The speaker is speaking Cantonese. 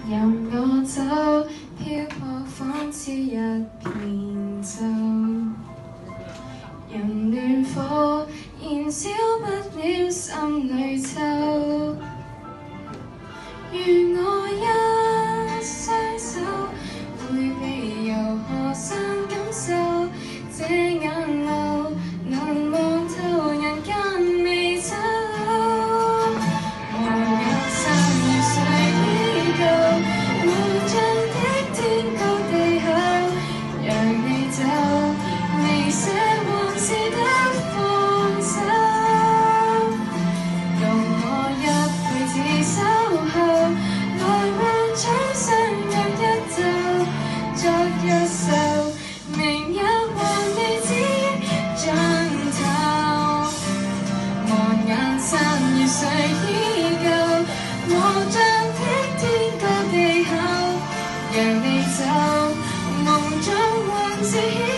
任我走，漂泊仿似一片舟，任暖火燃燒不了心裏秋。如我一雙手，會被由何生感受？這眼眸能望透人間美醜。望眼散如水依舊，無盡的天高地厚，讓你走，離捨往事得放手。共我一輩子守候，來換取相約一晝，昨日愁，明日還未知盡頭。望眼散如水依舊，無盡的天高地厚，讓你走，夢中還是